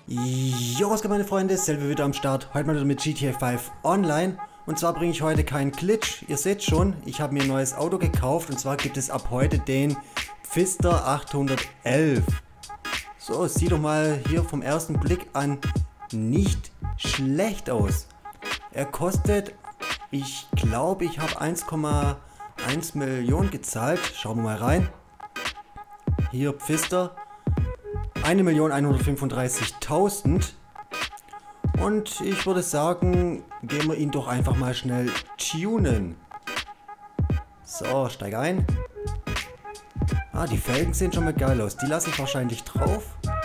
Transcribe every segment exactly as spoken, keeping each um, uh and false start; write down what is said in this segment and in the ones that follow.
Jo, was geht meine Freunde, Selve wieder am Start, heute mal wieder mit G T A fünf Online. Und zwar bringe ich heute keinen Glitch, ihr seht schon, ich habe mir ein neues Auto gekauft und zwar gibt es ab heute den Pfister achthundertelf. So, es sieht doch mal hier vom ersten Blick an nicht schlecht aus. Er kostet, ich glaube ich habe eins Komma eins Millionen gezahlt, schauen wir mal rein. Hier Pfister. eine Million hundertfünfunddreißigtausend und ich würde sagen, gehen wir ihn doch einfach mal schnell tunen. So, steig ein. Ah, die Felgen sehen schon mal geil aus. Die lasse ich wahrscheinlich drauf.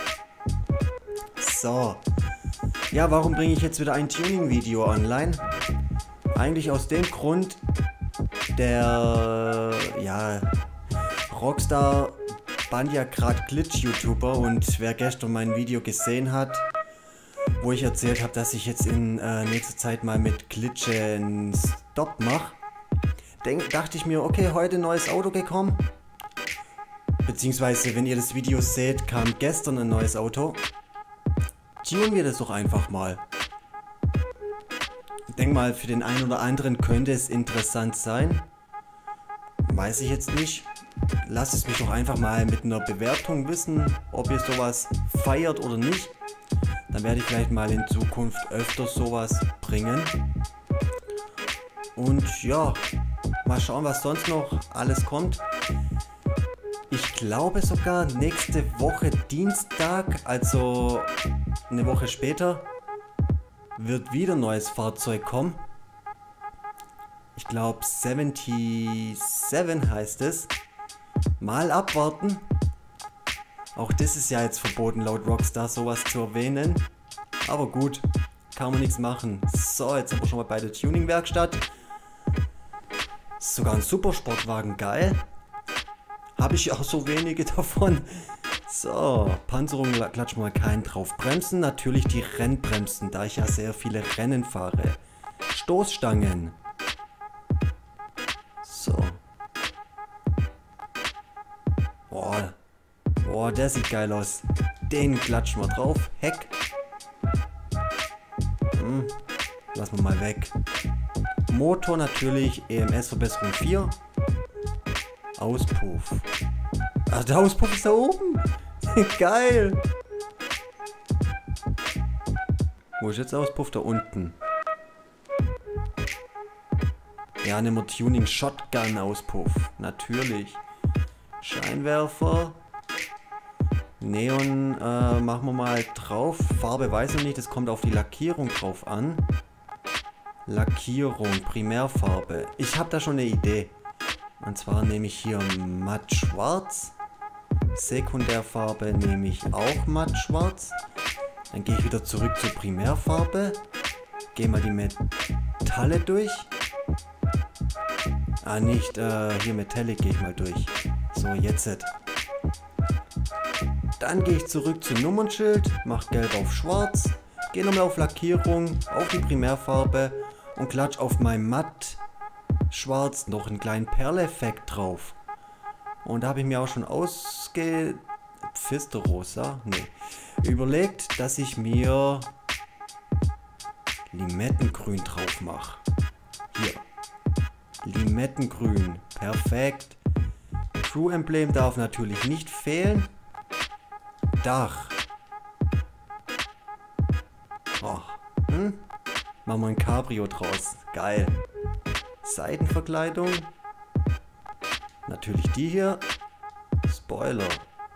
So. Ja, warum bringe ich jetzt wieder ein Tuning-Video online? Eigentlich aus dem Grund, der, ja, Rockstar ban ja gerade Glitch-YouTuber und wer gestern mein Video gesehen hat, wo ich erzählt habe, dass ich jetzt in äh, nächster Zeit mal mit Glitchen Stop mache, dachte ich mir, okay, heute ein neues Auto gekommen. Beziehungsweise, wenn ihr das Video seht, kam gestern ein neues Auto. Tunen wir das doch einfach mal. Ich denke mal, für den einen oder anderen könnte es interessant sein. Weiß ich jetzt nicht. Lasst es mich doch einfach mal mit einer Bewertung wissen, ob ihr sowas feiert oder nicht. Dann werde ich vielleicht mal in Zukunft öfter sowas bringen. Und ja, mal schauen, was sonst noch alles kommt. Ich glaube sogar nächste Woche Dienstag, also eine Woche später, wird wieder ein neues Fahrzeug kommen. Ich glaube siebenundsiebzig heißt es. Mal abwarten. Auch das ist ja jetzt verboten laut Rockstar, sowas zu erwähnen. Aber gut, kann man nichts machen. So, jetzt sind wir schon mal bei der Tuning-Werkstatt. Sogar ein Supersportwagen, geil. Habe ich auch so wenige davon. So, Panzerung klatschen wir mal keinen drauf. Bremsen, natürlich die Rennbremsen, da ich ja sehr viele Rennen fahre. Stoßstangen. So. Boah. Boah, der sieht geil aus. Den klatschen wir drauf. Heck. Hm. Lassen wir mal weg. Motor natürlich, E M S-Verbesserung vier. Auspuff. Ach, der Auspuff ist da oben. Geil. Wo ist jetzt der Auspuff? Da unten. Ja, nehmen wir Tuning Shotgun Auspuff. Natürlich. Scheinwerfer. Neon äh, machen wir mal drauf. Farbe weiß ich noch nicht, das kommt auf die Lackierung drauf an. Lackierung, Primärfarbe. Ich habe da schon eine Idee. Und zwar nehme ich hier matt schwarz. Sekundärfarbe nehme ich auch matt schwarz. Dann gehe ich wieder zurück zur Primärfarbe. Gehe mal die Metalle durch. Ah, nicht, äh, hier Metallic gehe ich mal durch. So, jetzt. Dann gehe ich zurück zum Nummernschild, mache gelb auf schwarz, gehe nochmal auf Lackierung, auf die Primärfarbe und klatsch auf mein matt schwarz noch einen kleinen Perleffekt drauf. Und da habe ich mir auch schon ausge... Pfisterrosa? Nee. Überlegt, dass ich mir Limettengrün drauf mache. Hier. Limettengrün. Perfekt. Crew-Emblem darf natürlich nicht fehlen. Dach. Oh. Hm? Machen wir ein Cabrio draus. Geil. Seitenverkleidung. Natürlich die hier. Spoiler.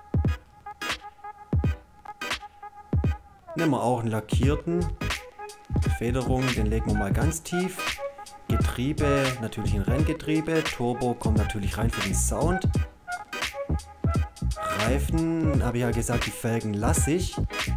Nehmen wir auch einen lackierten. Federung, den legen wir mal ganz tief. Getriebe, natürlich ein Renngetriebe. Turbo kommt natürlich rein für den Sound. Reifen, habe ich ja gesagt, die Felgen lasse ich.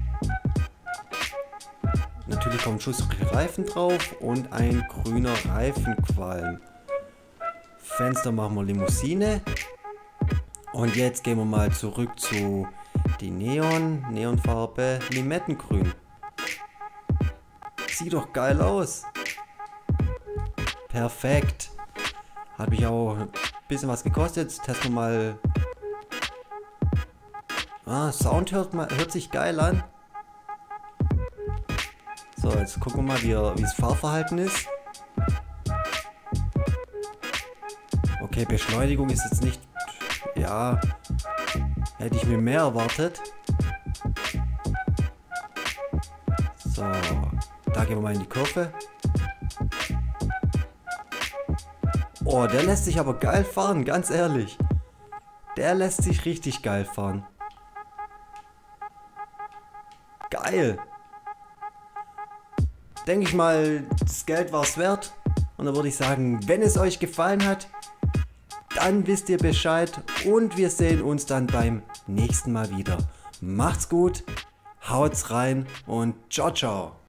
Natürlich kommt Schuss Reifen drauf und ein grüner Reifenqualm. Fenster machen wir Limousine. Und jetzt gehen wir mal zurück zu die Neon, Neonfarbe, Limettengrün. Sieht doch geil aus. Perfekt. Hat mich auch ein bisschen was gekostet. Testen wir mal. Ah, Sound hört, hört sich geil an. So, jetzt gucken wir mal, wie, er, wie das Fahrverhalten ist. Okay, Beschleunigung ist jetzt nicht... Ja, hätte ich mir mehr erwartet. So, da gehen wir mal in die Kurve. Oh, der lässt sich aber geil fahren, ganz ehrlich. Der lässt sich richtig geil fahren. Geil. Denke ich mal, das Geld war es wert. Und dann würde ich sagen, wenn es euch gefallen hat, dann wisst ihr Bescheid. Und wir sehen uns dann beim nächsten Mal wieder. Macht's gut, haut's rein und ciao, ciao.